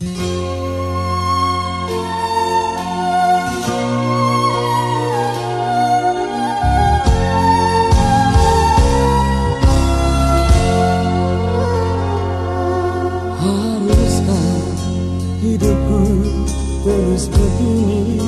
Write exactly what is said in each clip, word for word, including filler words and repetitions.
Hidupku terus begini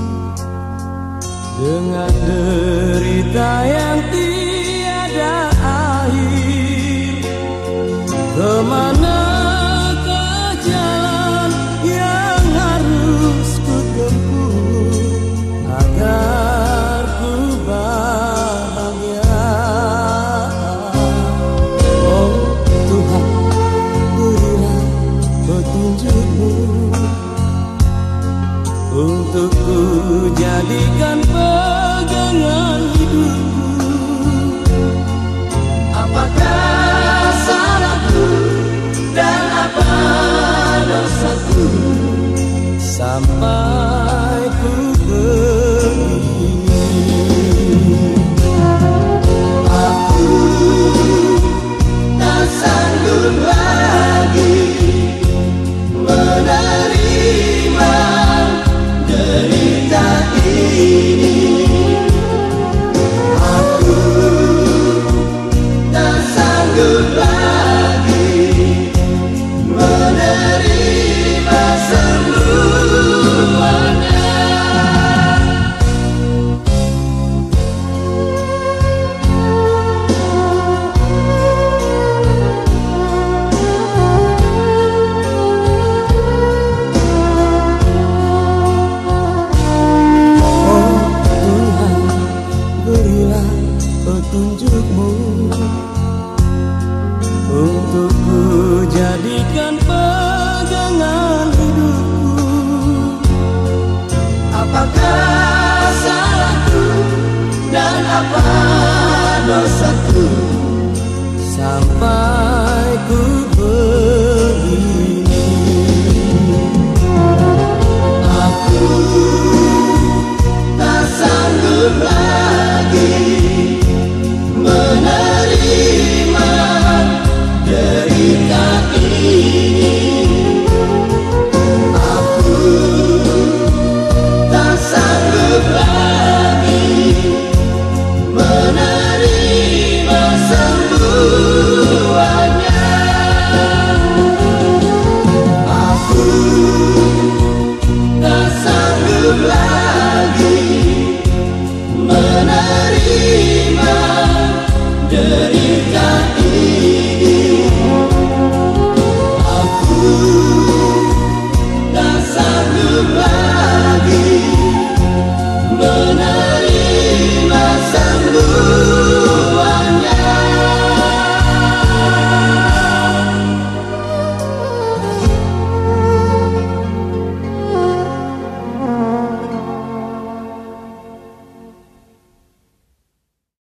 dengan derita yang tiada akhir. Kemana ke jalan yang harus ku tempuh agar ku bahagia? Oh Tuhan, berilah petunjuk-Mu untuk ku jadikan pegangan hidupku. Apakah salahku dan apa dosaku sampai ku begini? Aku tak sanggup lagi menerima derita ini. Aku tak sanggup lagi menerima semuanya. Petunjuk-Mu untuk ku jadikan pegangan hidupku. Apakah salahku dan apa dosaku sampai